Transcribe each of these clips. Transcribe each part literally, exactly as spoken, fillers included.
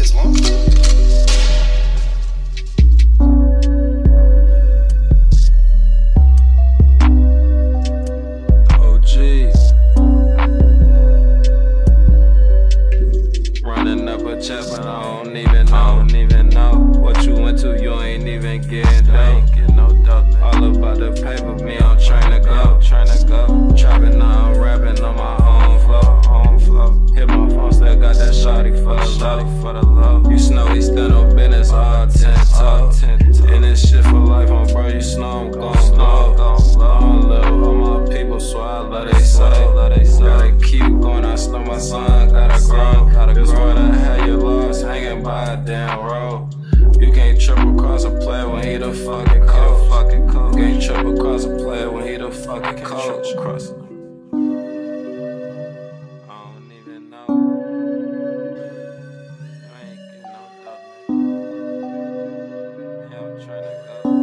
this, Longklip. Check, but I don't even know, I don't even know what you went to, you ain't even getting dope. All about the paper, me, I'm trying to go, trying to go. Trapping now, I'm rapping on my own flow, own flow. Hit my phone, still got that shawty for the low, for the low. You snow, he stand on business, all ten toe. In this shit for life, on bro, you snow, I'm gon' blow. I don't live all my people, so I let they say. Gotta keep going, I snow my son, gotta grow. This world I had you lost, hanging by a damn road. You can't trip across a player when he the fucking coach. You can't trip across a player when he the fucking coach. I don't even know. I ain't getting no dope. Yeah, I'm trying to go.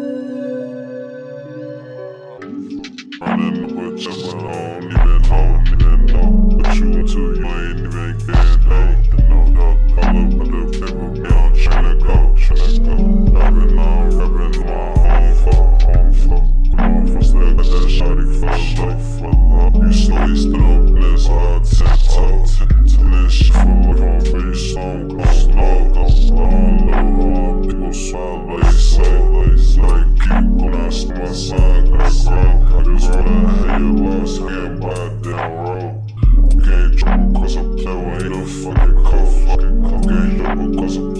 Running with you, but I don't even know, even know. What you into, you ain't even getting dope. No doubt, all over the paper, me, I'm tryna go, tryna go. Rapping now, rapping my own fault, own fault. Come on, from still got that shawty for life, for love. You slowly still up, this hard ten toe. This shit for life, I'm pretty slow, go slow, go slow. I don't know how people swallow, like say, like say. Like keep going, I see my son, gotta grow. I just wanna have your lost, hanging by a damn road. Can't jump across a player when he the fucking coach. Can't jump across a